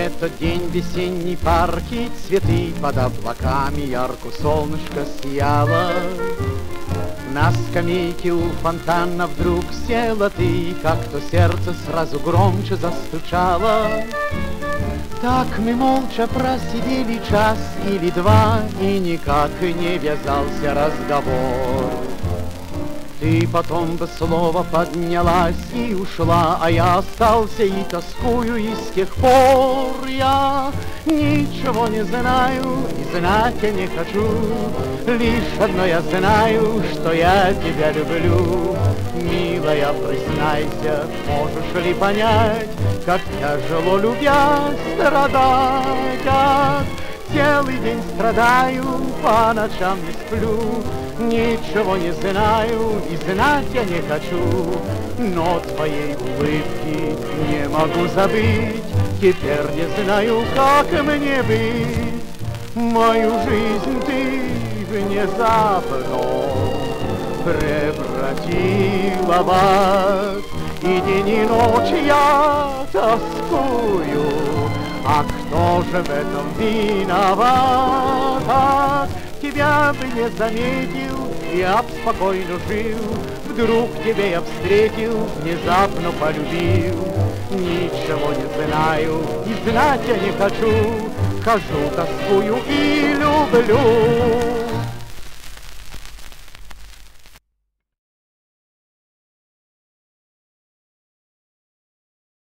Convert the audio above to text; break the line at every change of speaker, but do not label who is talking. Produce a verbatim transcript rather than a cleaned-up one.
этот день весенний парки, цветы под облаками, ярко солнышко сияло. На скамейке у фонтана вдруг села ты, как-то сердце сразу громче застучало. Так мы молча просидели час или два, и никак не вязался разговор. Ты потом бы слово поднялась и ушла, а я остался и тоскую, и с тех пор я ничего не знаю и знать я не хочу. Лишь одно я знаю, что я тебя люблю. Милая, признайся, можешь ли понять, как тяжело любя страдать? Как целый день страдаю, по ночам не сплю. Ничего не знаю и знать я не хочу, но твоей улыбки не могу забыть. Теперь не знаю, как мне быть. Мою жизнь ты внезапно превратила в ад, и день и ночь я тоскую. А кто же в этом виноват? Тебя бы не заметил, я б спокойно жил. Вдруг тебе я встретил, внезапно полюбил. Ничего не знаю и знать я не хочу. Хожу, тоскую и люблю.